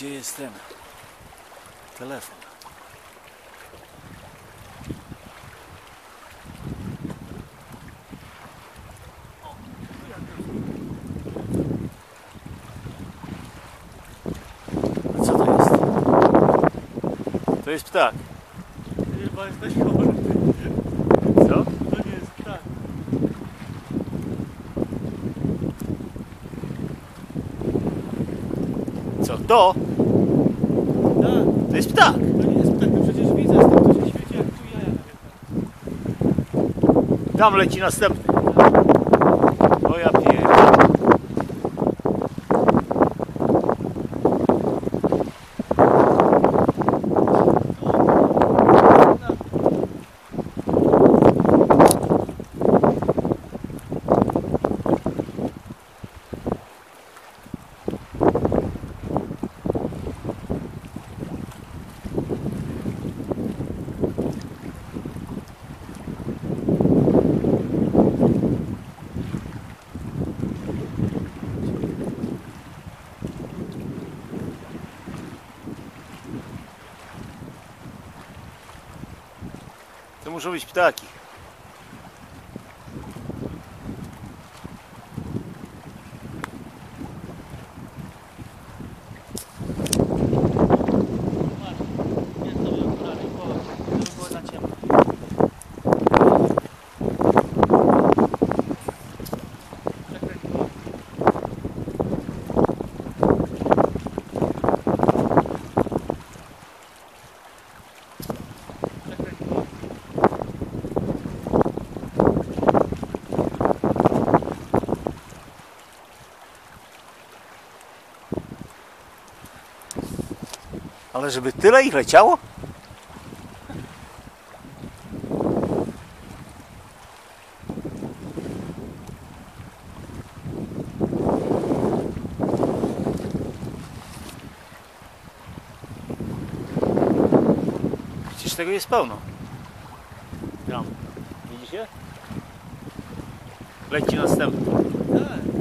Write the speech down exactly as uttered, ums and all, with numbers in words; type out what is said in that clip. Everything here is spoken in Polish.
gdzie jest ten telefon. A co to jest? To jest ptak. Chyba jesteś chory. Co? To nie jest ptak. Co? To? Tak, To jest ptak. to nie jest ptak, to przecież widzę, stąd to się świeci jak tu jaja nawieka. Tam leci następny. O ja pierdolę. To muszą być ptaki. Nie, to by okulary, połóż, żeby było na ciemno. Przekręć go. Przekręć go. Ale żeby tyle ich leciało? Przecież tego jest pełno. Tam. Widzicie? Leci następny. Tak.